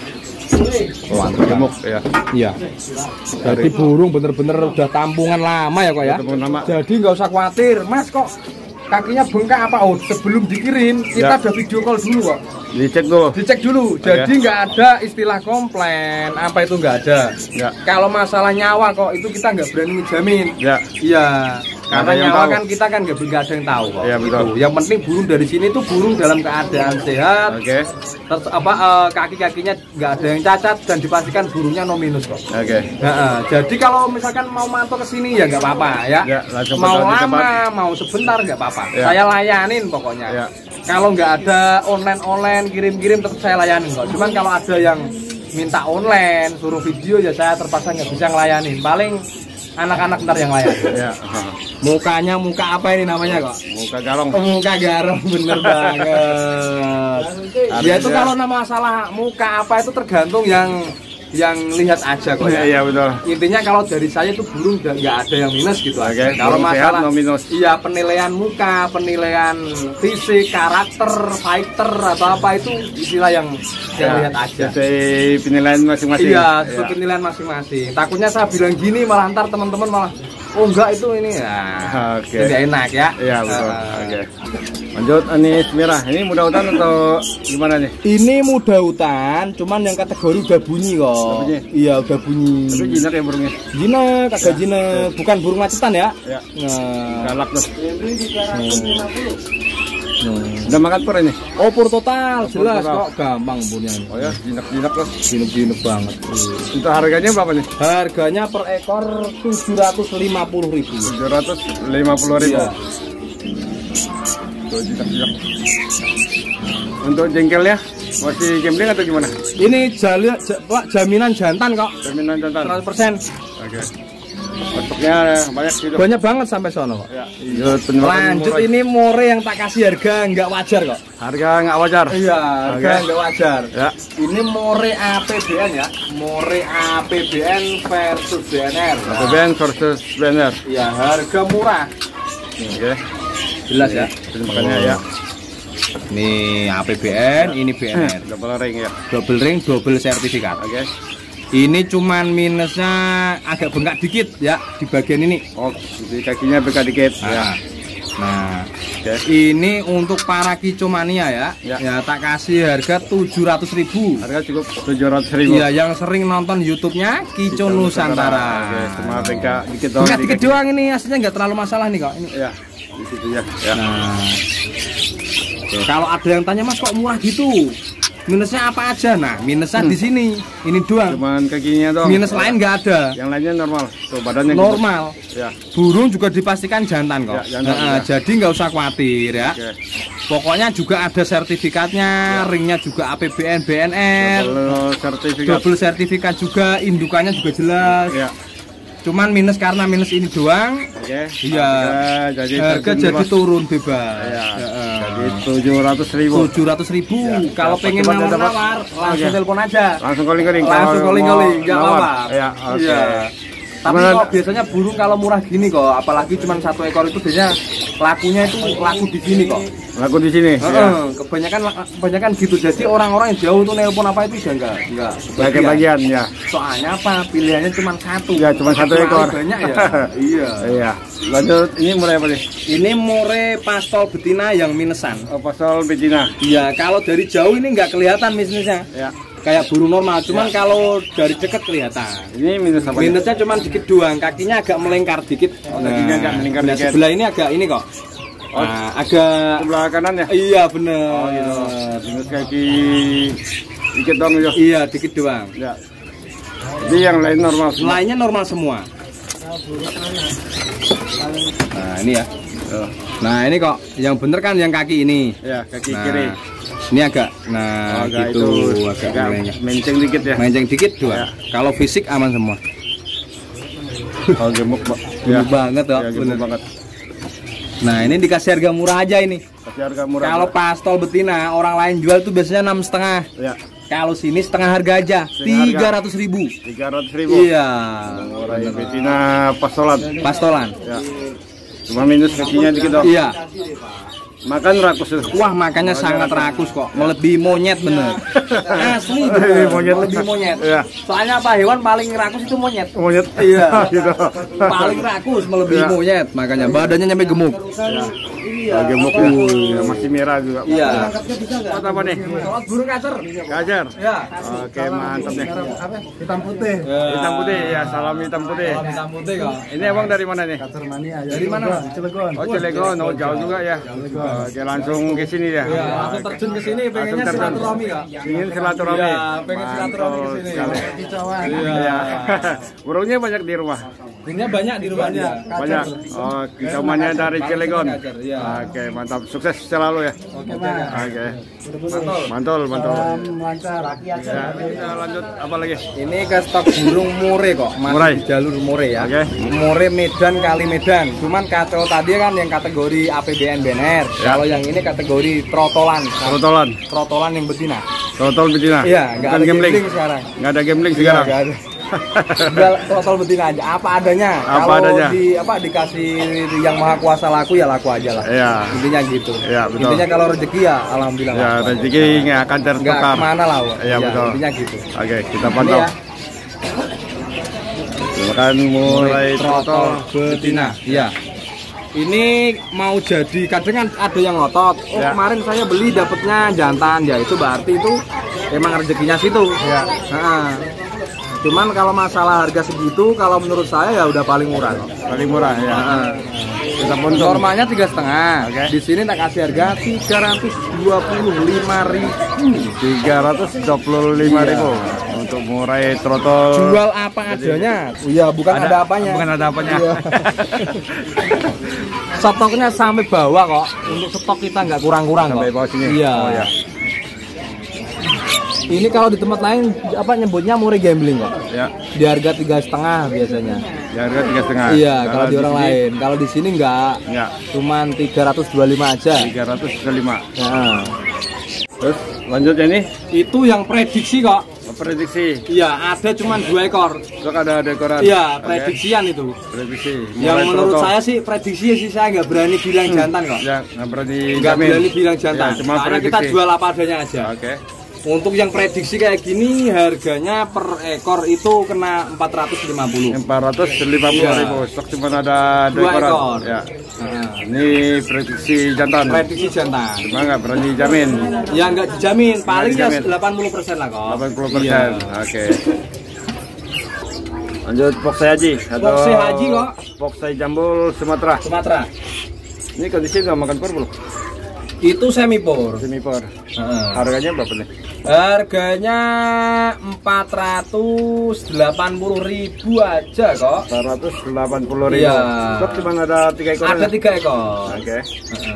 Gemuk ya. Iya. Jadi burung bener-bener udah tampungan lama ya kok ya. Tampungan lama. Jadi nggak usah khawatir, Mas kok kakinya bengkak apa? Oh, sebelum dikirim kita Ya. ada video call dulu kok. Dicek dulu. Dicek dulu. Jadi nggak ada istilah komplain, apa itu nggak ada. Ya. Kalau masalah nyawa kok itu kita nggak berani ngejamin. Ya. Iya. Karena Ada yang nyawa tahu. kan kita kan nggak ada yang tahu kok. Iya, betul. Gitu. Yang penting burung dari sini tuh burung dalam keadaan sehat. Oke. Terus kaki-kakinya nggak ada yang cacat dan dipastikan burungnya no minus kok. Oke. Nah, jadi kalau misalkan mau mantau ke sini ya nggak apa-apa ya. Ya, langsung Mau pantau di tempat. lama, mau sebentar nggak apa-apa. Ya. Saya layanin pokoknya. Ya. Kalau nggak ada online kirim-kirim tetap saya layanin kok. Cuman kalau ada yang minta online, suruh video ya saya terpaksa nggak bisa ngelayanin. Paling anak-anak ntar yang layanin. Ya. Mukanya muka apa ini namanya kok? Muka garong. Muka garong bener banget. Ya itu Artinya- kalau nama masalah muka apa itu tergantung yang yang lihat aja kok ya. Iya betul. Intinya kalau dari saya itu burung nggak ada yang minus gitu aja. Kalau burung masalah sehat, no minus. iya penilaian muka, penilaian fisik, karakter, fighter atau apa itu istilah yang lihat aja. Sesuai penilaian masing-masing. Iya, sesuai penilaian masing-masing. Takutnya saya bilang gini malah ntar teman-teman malah oh enggak itu ini. Nah, tidak enak ya. Iya betul. Oke. Lanjut anis merah. Ini muda hutan atau gimana nih? Ini muda hutan, cuman yang kategori udah bunyi kok. bunyi? Iya, udah bunyi. Tapi jinak ya burungnya. Jinak, kagak jinak. Bukan burung macetan ya. Ya. Nah, Galak tuh. Udah makan pur ini? oh pur total, jelas total. kok gampang purnya. Oh ya, jinak-jinak loh. Jinak-jinak banget. Untuk harganya berapa nih? Harganya per ekor 750.000. 750.000. Iya. Tuh jinak-jinak. Untuk jengkelnya masih gambling atau gimana? Ini jaminan jantan kok. Jaminan jantan. 100%. Oke. Bentuknya banyak gitu. Banyak banget sampai sono kok. Ya. Lanjut ini more yang tak kasih harga nggak wajar kok. Harga nggak wajar. Iya, harga Oke. nggak wajar. Ya. Ini more APBN ya. More APBN versus BNR. APBN versus BNR. Iya, harga murah. Oke. Jelas ya. Makanya ya. Ini APBN, ini BNR. Double ring ya. Double ring, double sertifikat. Oke. Ini cuman minusnya agak bengkak dikit ya di bagian ini. Oh, di kakinya bengkak dikit. Ya. Nah, Oke. ini untuk para kicomania ya. Ya. Ya tak kasih harga 700.000. Harga cukup 700.000. Iya, yang sering nonton YouTube-nya Kico Nusantara. Oke, cuma bengkak dikit doang. Bengkak dikit doang ini aslinya nggak terlalu masalah nih kok. Ini. Ya. Di situ ya. Ya. Nah, kalau ada yang tanya Mas kok murah gitu? Minusnya apa aja? Nah, minusnya di sini. Ini doang. Cuman kakinya doang. Minus lain nggak ada. Yang lainnya normal. Tuh badannya Normal. gitu. Ya. Burung juga dipastikan jantan kok. Ya, jantan, Nah, ya. jadi nggak usah khawatir ya. Oke. Pokoknya juga ada sertifikatnya, ringnya juga APBN, BNR, Double sertifikat. double sertifikat juga, indukannya juga jelas. Ya. Cuman minus karena minus ini doang. Oke. Iya. Harga jadi turun bebas. Ya. Jadi 700.000. 700.000. Ya. Kalau Dapat, pengen dapat, nawar-nawar, langsung Oke. telepon aja. Langsung calling-calling. Langsung Kalau calling-calling, mau nggak nawar. apa-apa. Ya, oke. Iya. Tapi Gimana? kok biasanya burung kalau murah gini kok, apalagi cuma satu ekor itu biasanya lakunya itu laku di sini kok. Laku di sini. Ya. Kebanyakan gitu. Jadi orang-orang yang jauh tuh nelpon apa itu udah enggak Ya, kebagian ya. Soalnya apa? Pilihannya cuma satu. Ya, cuma satu Terlalu ekor. banyak ya. Iya. Iya. Lanjut, ini mulai apa nih? Ini more pastol betina yang minusan. Oh, pasal betina. Iya, kalau dari jauh ini nggak kelihatan minusnya. Ya. Kayak burung normal, cuman kalau dari dekat kelihatan. Ini minus apa? Minusnya cuman dikit doang, kakinya agak melingkar dikit. kakinya agak melingkar nah, dikit. sebelah ini agak ini kok. Oh, Nah, agak sebelah kanan ya? iya bener. Oh gitu. Minus kaki dikit doang gitu. Iya, dikit doang. Ya. Jadi yang lain normal semua. Lainnya normal semua. Nah, ini ya. Tuh. Nah, ini kok yang bener kan yang kaki ini. Ya, kaki Nah, kiri. ini agak nah Agak gitu, itu agak agak melengkar. menceng dikit ya. Menceng dikit dua. Ya. Kalau fisik aman semua. Oh, gemuk, Pak. Gemuk banget kok, Ya, gemuk bener. banget. Nah, ini dikasih harga murah aja ini. Kasih harga murah. Kalau pastol betina orang lain jual tuh biasanya 6,5. ya, Kalau sini setengah harga aja, Setengah harga. 300.000. 300.000. Iya. Murah ya betina pastolan. Pastolan. Ya. Cuma minus kakinya dikit dong. Iya. Makan rakus itu. Wah, makanya sangat rakus kok. Melebihi monyet bener. Asli bener. Melebihi monyet. Melebihi monyet. Iya. Soalnya apa? Hewan paling rakus itu monyet. Monyet. Iya. gitu. Paling rakus melebihi Iya. monyet. Makanya badannya nyampe gemuk. Ya, gemuk ya. Ya, masih merah juga. Iya. Buat apa nih? Burung kacer. Gajar. Ya. Oke, mantap nih. Hitam putih. Hitam putih ya, salam hitam putih. Hitam putih kok. Ini abang dari mana nih? Dari mana? Oh, Cilegon. Oh, jauh juga ya. Oke, langsung ke sini ya. Ya, langsung terjun ke sini pengennya Langsung terjun. silaturahmi kak. Ingin silaturahmi. Iya, pengen silaturahmi ke sini. Iya. Burungnya banyak di rumah. Burungnya banyak di rumahnya. Banyak. Oh, kicauannya dari Cilegon. Iya. Oke, mantap. Sukses selalu ya. Oke, Mas. Oke. Mantul, mantul. Lancar. Ya, kita lanjut apa lagi? Ini ke stok burung more kok, masih Murai. di jalur more ya. Oke. More Medan kali Medan. Cuman kacau tadi kan yang kategori APBN BNR. Ya. Kalau yang ini kategori trotolan. Trotolan. Trotolan yang betina. Trotol betina. Iya, nggak Bukan ada gambling sekarang. Nggak ada gambling Iya, sekarang. nggak ada. Jual trotol betina aja, apa adanya. Apa Kalau adanya. dikasih yang maha kuasa laku ya laku aja lah. Iya. Intinya gitu. Iya, betul. Intinya kalau rezeki ya alhamdulillah. Ya, laku aja. rezeki nggak akan nggak tertukar. kemana lah. Wak. Iya, betul. Intinya gitu. Oke, kita Ini pantau. ya, Silakan mulai trotol betina. Iya. Ini mau jadi, kadang kan ada yang ngotot. Oh, Ya. kemarin saya beli dapatnya jantan, ya itu berarti itu emang rezekinya situ. Ya. Nah, cuman kalau masalah harga segitu, kalau menurut saya ya udah paling murah kok. Paling murah ya. Kita pantau. Normalnya 3,5. Oke. Di sini tak kasih harga 325.000. 325.000 untuk murai trotol. Jual apa adanya. Iya, bukan ada apanya. Bukan ada apanya. Iya. Stoknya sampai bawah kok. Untuk stok kita nggak kurang-kurang kok. Sampai bawah sini. Iya. Oh, ya. Ini kalau di tempat lain apa nyebutnya murai gambling kok. Ya. Di harga 3,5 biasanya. Ya, harga 3,5. Iya, kalau di orang lain. Kalau di sini nggak. Ya. Cuman 325 aja. 305. Nah, Terus lanjutnya nih itu yang prediksi kok. prediksi. Iya, ada cuman 2 ekor. Besok ada dekoran. Iya, Oke. prediksian itu. Prediksi. Yang Mulai menurut trotol. saya sih prediksi sih, saya nggak berani bilang jantan kok. Ya, nggak berani Nggak jamin. berani bilang jantan. Ya, cuma Karena kita prediksi. jual apa adanya aja. Oke. Untuk yang prediksi kayak gini harganya per ekor itu kena 450. 450.000. Stok cuma ada 2 dekoran. ekor. Ya. Nah, Ini prediksi jantan. prediksi jantan. Cuma nggak berani jamin. Ya nggak dijamin, paling ya dijamin. 80% lah kok. 80%. Iya. Oke. Lanjut Poksai Haji. Poksai Haji kok. Poksai Jambul Sumatera. Sumatera. Ini kondisi nggak makan pur belum? Itu semipur. Semipur. Heeh. Harganya berapa nih? Harganya 480.000 aja kok. 480.000. Iya. Stok cuma ada 3 ekor. Ada 3 ekor. Oke. Heeh.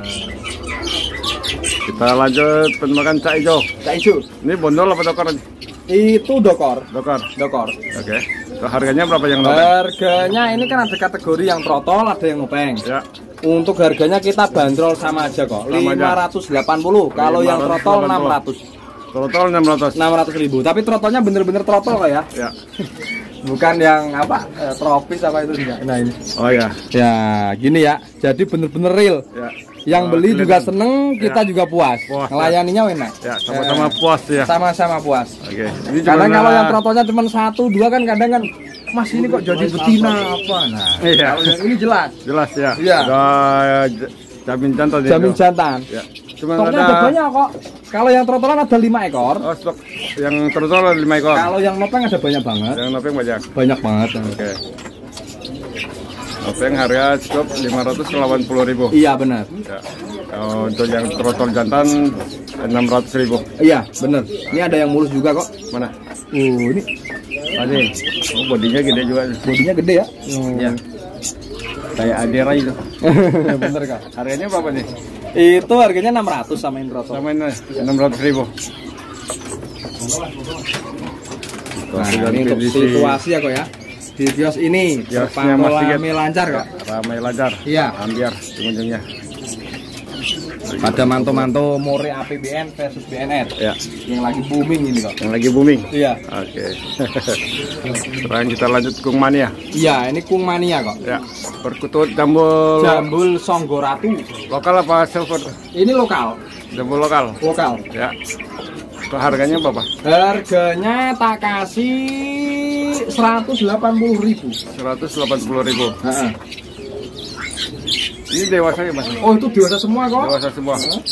Kita lanjut peternakan Cak Ijo. Cak Ijo. Ini bondol apa dokor? Itu dokor. Dokor. Dokor. Oke. So, harganya berapa yang nopeng? Harganya ini kan ada kategori yang trotol, ada yang ngopeng. Ya. Untuk harganya kita bandrol sama aja kok. Sama aja. 580. Kalau yang trotol 600. Total 600. 600.000. Tapi trotolnya bener-bener trotol kok ya. Ya. Bukan yang apa? Tropis apa itu enggak. Nah ini. Oh ya. Ya, gini ya. Jadi bener-bener real. Ya. Yang Oh, beli juga kelihatan. seneng, kita Ya. juga puas. Puas, ya. Ngelayaninya enak. Ya, sama-sama puas ya. Sama-sama puas. Oke. Ini Kadang cuma kalau yang trotolnya cuma 1, 2 kan kadang kan Mas ini kok jadi betina apa? Nah, Iya. kalau yang ini jelas. Jelas ya. Iya. Udah jamin jantan ya. Jamin jantan. Ya. Cuma Stoknya ada banyak kok. Kalau yang trotolan ada 5 ekor. Oh, stok yang total ada 5 ekor. Kalau yang nopeng ada banyak banget. Yang nopeng banyak. Banyak banget. Oke. Nopeng harga cukup 580.000. Iya benar. Ya. Kalau untuk yang trotol jantan 600.000. Iya benar. Ini ada yang mulus juga kok. Mana? Ini Tadi. Oh, bodinya gede juga. bodinya gede ya. Ya. Kayak Adira itu. Bener kak. Harganya berapa nih? Itu harganya 600 sama yang trotol. Sama ini 600.000. Nah, ini untuk situasi ya kok ya. Di kios ini Kiosnya terpantau Mas Sigit. ramai lancar kok. Ramai lancar. Iya. Hampir pengunjungnya. Pada manto-manto More APBN versus BNR Ya. yang lagi booming ini kok. Yang lagi booming. Iya. Oke. Sekarang kita lanjut Kung Mania. Iya, ini Kung Mania kok. Ya. Perkutut jambul Jambul Songgoratu. lokal apa silver? Ini lokal. Jambul lokal. Lokal. Ya. Untuk harganya berapa? Harganya tak kasih 180.000. 180.000. Heeh. Ini dewasa ya Mas? Oh, itu dewasa semua kok. Dewasa semua.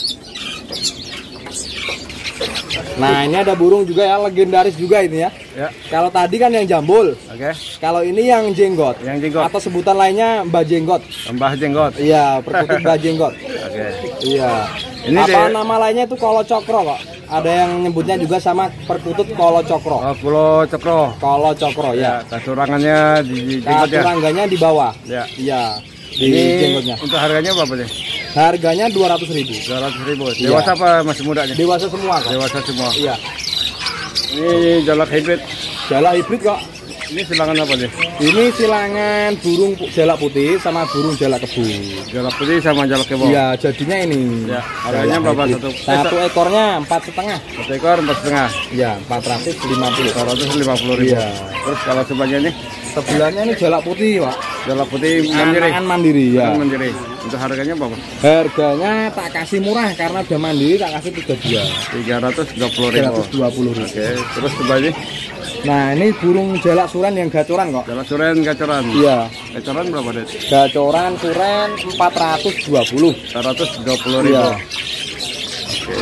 Nah, ini ada burung juga ya, legendaris juga ini ya. Ya. Kalau tadi kan yang jambul. Oke. Kalau ini yang jenggot. Yang jenggot. Atau sebutan lainnya Mbah Jenggot. Tambah jenggot. Iya, perkutut Mbah Jenggot. Oke. Iya. Ini Apa dia- nama lainnya itu Kolo Cokro kok. Ada yang nyebutnya juga sama perkutut Kolo Cokro. Oh, Pulau Cokro. Kolo Cokro ya. Ya, kasurangannya di jenggot ya. Katurangganya di bawah. Ya. Iya. Di Ini jenggotnya. untuk harganya berapa nih? Harganya 200.000. 200.000. Iya. Dewasa apa masih muda nih? Dewasa semua kok. Dewasa semua. Iya. Ini jalak hybrid. Jala hibrid kok. Ini silangan apa nih? Ini silangan burung jalak putih sama burung jalak kebo. Jalak putih sama jalak kebo. Iya, jadinya ini. Ya, harganya berapa satu? Satu ekornya 4,5. Satu ekor 4,5. Iya, 450. 450.000. Iya. Terus kalau sebagainya Sebelahnya ini jalak putih, Pak. jalak putih mandiri. Anakan mandiri ya. Mandiri. Untuk harganya berapa? Harganya tak kasih murah karena udah mandiri, tak kasih 32. 320.000. 320.000. Oke, terus sebagainya Nah, ini burung jalak suren yang gacoran kok. jalak suren gacoran. Iya. Gacoran berapa, Det? Gacoran suren 420. 420.000. Iya. Oke.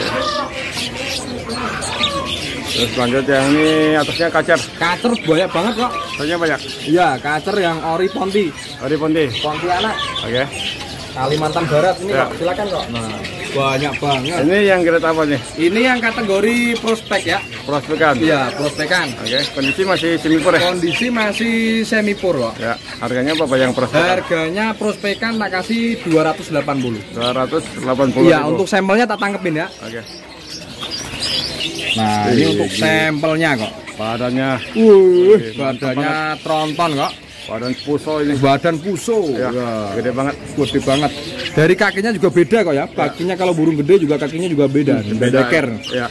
Terus lanjut yang ini atasnya kacer. Kacer banyak banget kok. Soalnya banyak. Iya, kacer yang ori ponti. Ori Ponti. Pontianak, Oke. Kalimantan Barat ini Ya. kok. Silakan kok. Nah, banyak banget. Ini yang grade apa nih? Ini yang kategori prospek ya. Prospekan. Iya, prospekan. Oke. Kondisi masih semipur ya? Kondisi masih semi pur kok. Ya. Harganya berapa yang prospekan? Harganya prospekan tak kasih 280. 280.000. Iya, untuk sampelnya tak tangkepin ya. Oke. Nah, ini untuk sampelnya kok. Badannya Badannya tronton kok. badan puso ini. Badan puso. Ya, gede banget. Gede banget. Dari kakinya juga beda kok ya. Kakinya kalau burung gede juga kakinya juga beda. Beda ker. Ya.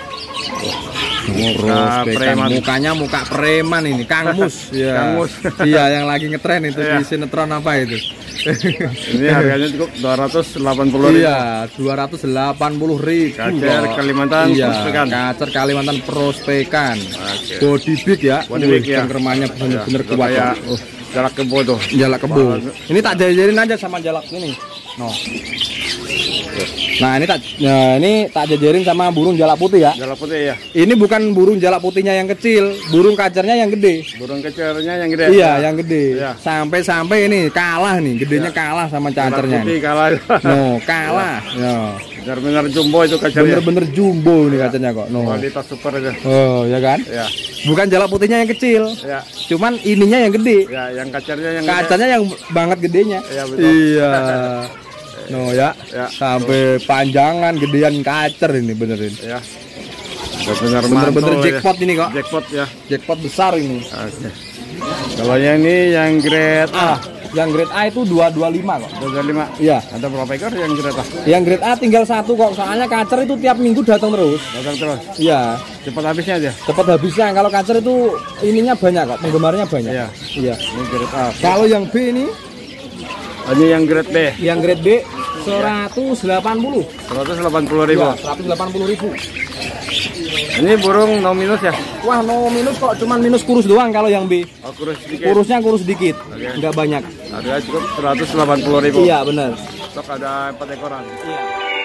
Preman. Mukanya muka preman ini, Kang Mus. Ya. Kang Mus. Iya, yang lagi ngetren itu Iya. di sinetron apa itu? Ini harganya cukup 280.000. Iya, 280.000. Kacer Kalimantan Iya, Prospekan. kacer Kalimantan Prospekan. Oke. Body big ya. Body big ya. Cengkermannya bener-bener Ya, kuat. kayak Kok. jalak kebo tuh. Jalak kebo. Ini tak jajarin aja sama jalak ini. No. Nah, ini tak jajarin sama burung jalak putih ya. Jalak putih ya. Ini bukan burung jalak putihnya yang kecil, burung kacernya yang gede. Burung kecernya yang gede. Iya, yang gede. Iya. Sampai ini kalah nih, gedenya kalah sama Jalak cacernya. putih kalah. No, kalah. No. Benar-benar jumbo itu kacernya. Bener-bener jumbo nih kacernya kok. No. Kualitas super aja. Oh, ya kan? Ya. Bukan jalak putihnya yang kecil. Ya. Cuman ininya yang gede. Ya, yang kacernya yang gede. Kacanya yang banget gedenya. Iya, betul. Iya. No ya. Ya. Sampai panjangan gedean kacer ini benerin. Ya. Benar-benar Bener-bener mantul jackpot ya. ini kok. Jackpot ya. Jackpot besar ini. Oke. Kalau yang ini yang grade A. Yang grade A itu 225 kok. 25. Iya. Ada berapa ekor yang grade A? Yang grade A tinggal satu kok. Soalnya kacer itu tiap minggu datang terus. Datang terus. Iya. Cepat habisnya aja. Cepat habisnya. Kalau kacer itu ininya banyak kok. Penggemarnya banyak. Iya. Iya. Ini grade A. Kalau yang B ini, Ini yang grade B. yang grade B 180. 180.000. Iya, 180.000. Ini burung no minus ya? Wah, no minus kok, cuman minus kurus doang kalau yang B. Oh, kurus sedikit. Kurusnya kurus dikit, Oke. nggak banyak. Harga cukup 180.000. Iya, benar. Stok ada 4 ekoran. Iya.